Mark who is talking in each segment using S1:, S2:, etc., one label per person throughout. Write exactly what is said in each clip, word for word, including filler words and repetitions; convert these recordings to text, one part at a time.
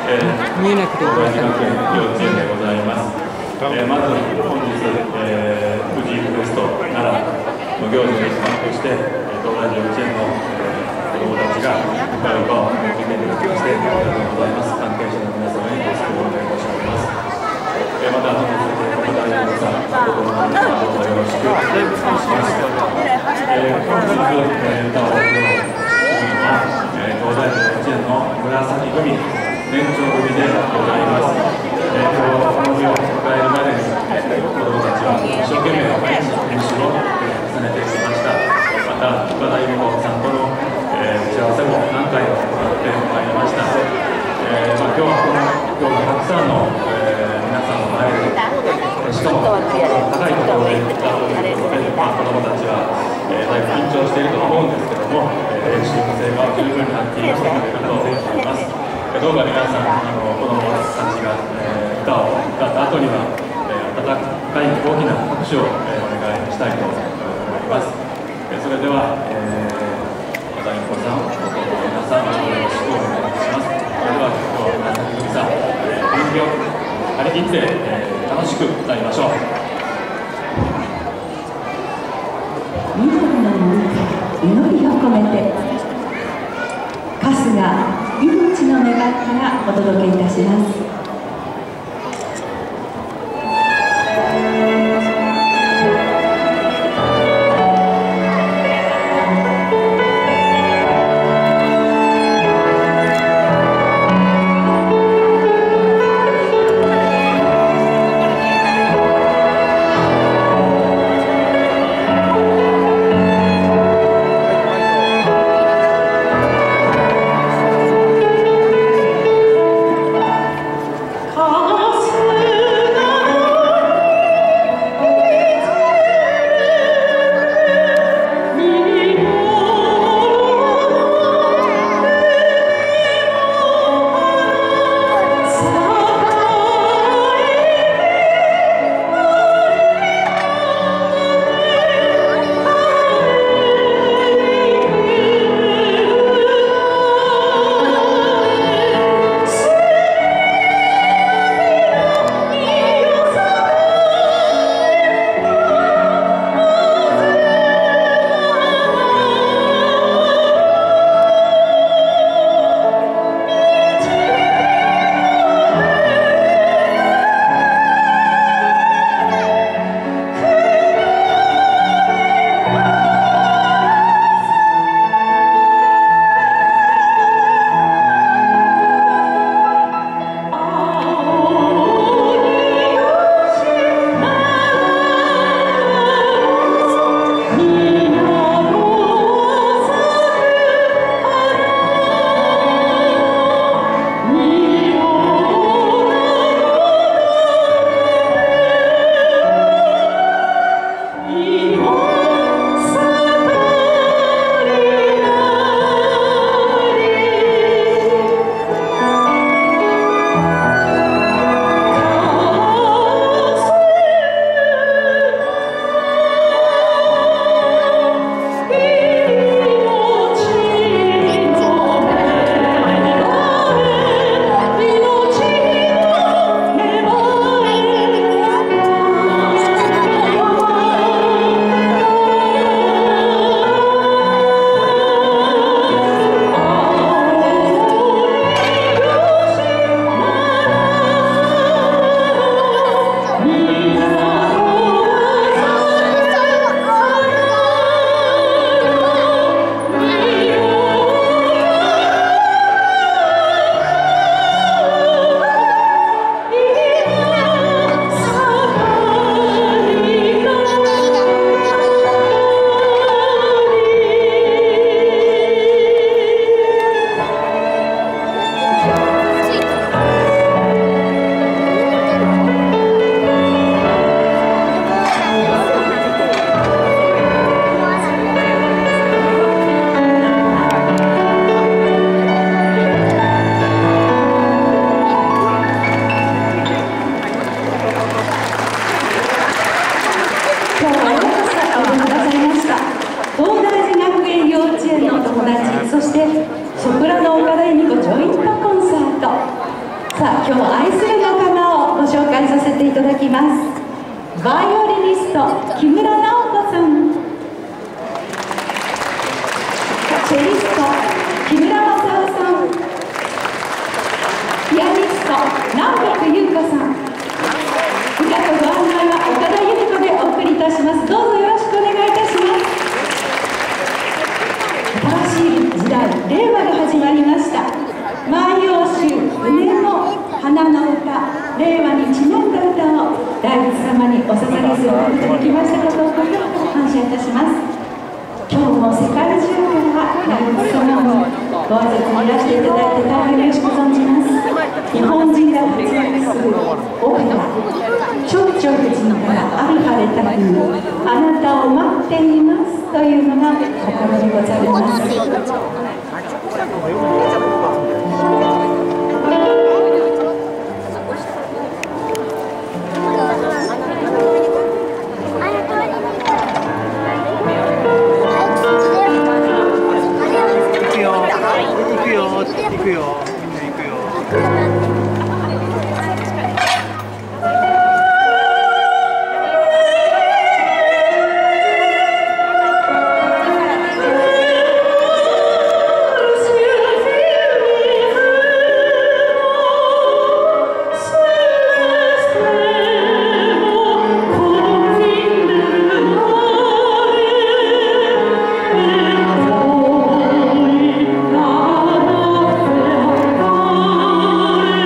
S1: えー、見えなくて東大寺学園幼稚園でございます。えー、まず本日、えー、富士クエスト奈良の行事に参加して、東大寺幼稚園の、えー、子どもたちが歌う歌を見ていただきましてありがとうございます。関係者の皆様にご質問をお願い申し上げます。えー、また本日国大の皆さん、子どもの皆さん、どうぞよろしくお願いします。えー、本日、えー、歌を歌うのは、えー、東大寺幼稚園の紫組年長組でございます。えー、今日この日を迎えるまでに、えー、子どもたちは一生懸命毎日練習を重ねてきました。また岡田由美子さんとの、えー、打ち合わせも何回も行ってまいりました。えーまあ、今日はこの今日たくさんの、えー、皆さんの前で、しかも高いところで歌うということで、まあ、子どもたちは、えー、だいぶ緊張していると思うんですけども、えー、練習の成果を十分に発揮してくれると思います。どうか皆さん、あの子どもたちが、えー、歌を歌った後には、えー、温かい大きな拍手を、えー、お願いしたいと思います。えー、それでは、えー、和田由美子さん、ご登校の皆さん、よろしくお願いします。それでは、今日は紫組さん、えー、元気を張り切って、えー、楽しく歌いましょう。
S2: 緑の森から祈りを込めて、春日命の願いからお届けいたします。 さあ、今日愛する仲間をご紹介させていただきます。バイオリニスト木村直子さん、チェリスト木村正夫さん、ピアニスト南北優子さん、歌とご案内は岡田由美子でお送りいたします。どうぞよろしくお願いいたします。新しい時代、令和が始まりました。万葉集梅の花の歌、令和にちなんだ歌を大仏様にお捧げすることができましたことを心から感謝いたします。今日も世界中から大仏様にご挨拶にいらしていただいて大変嬉しく存じます。日本人が活躍するオペラ「蝶々夫人からある晴れた日にあなたを待っています」というのが心でございます。
S3: 行くよ、みんな行くよ。
S2: 「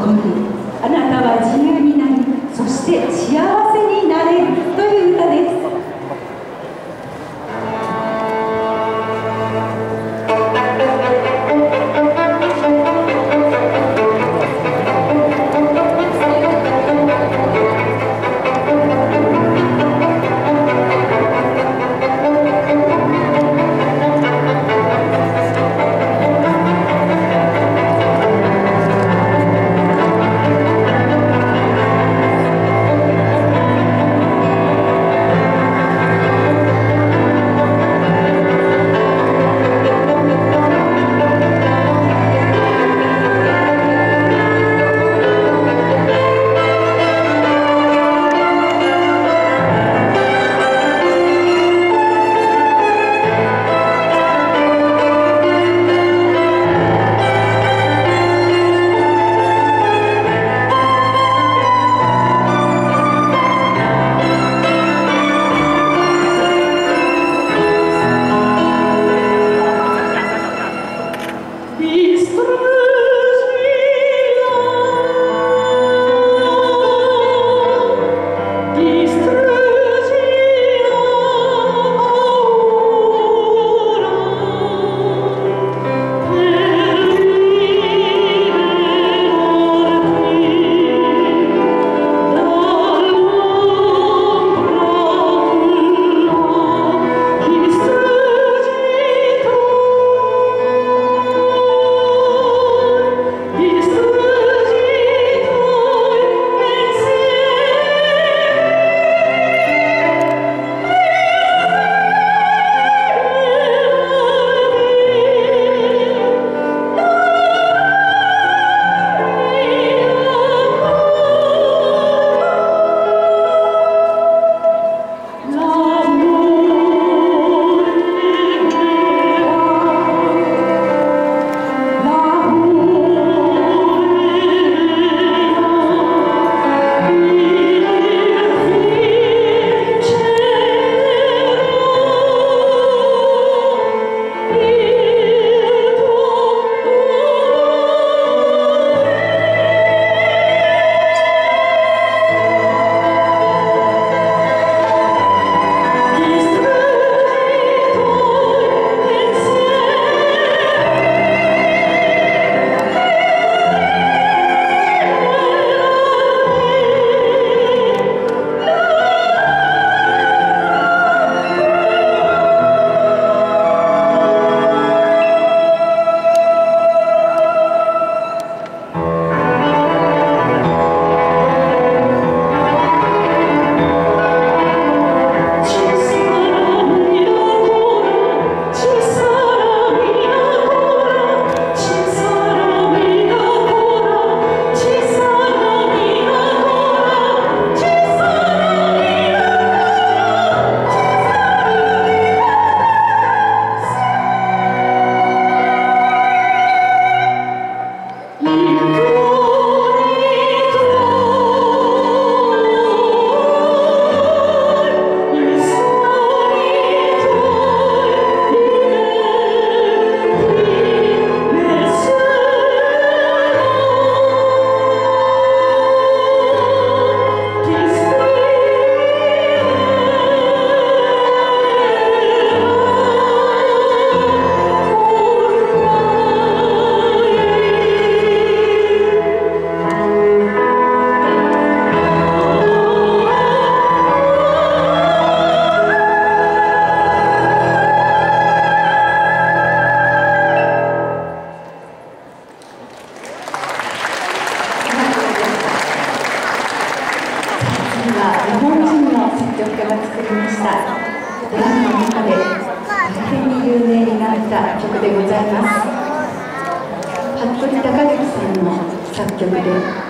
S2: こにあなたは自由になり、そして幸せになれるという歌です。
S4: 曲でございます。服部孝之さんの作曲で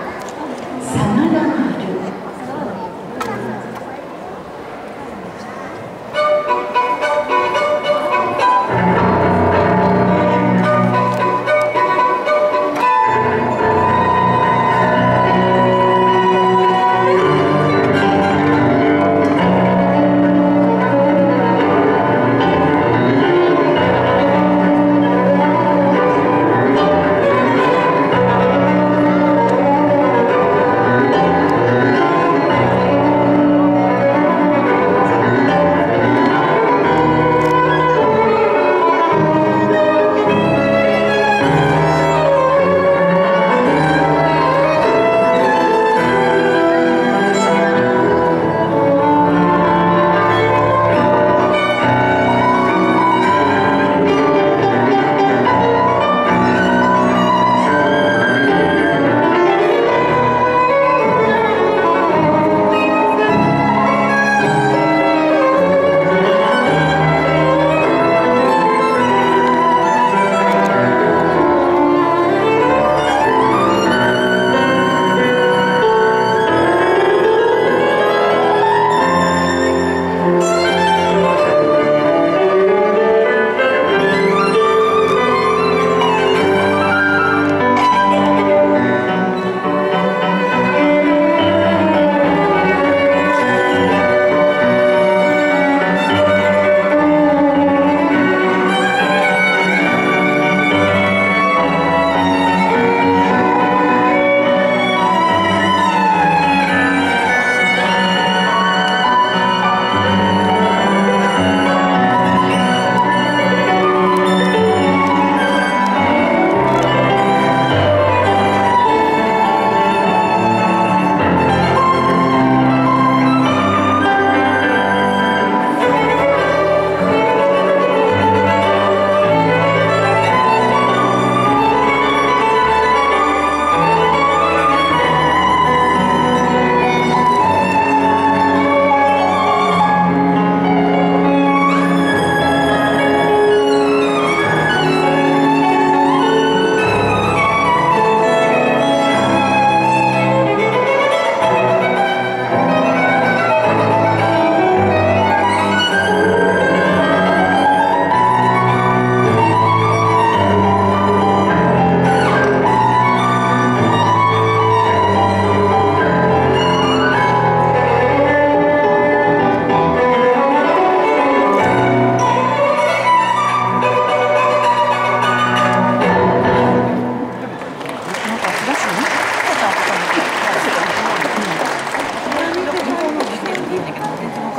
S4: 「さまだまる」。
S2: 「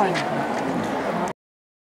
S3: ないの。